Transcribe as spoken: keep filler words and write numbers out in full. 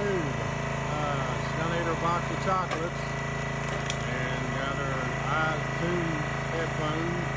afternoon. Uh, she's gonna eat her box of chocolates and got her iTunes headphones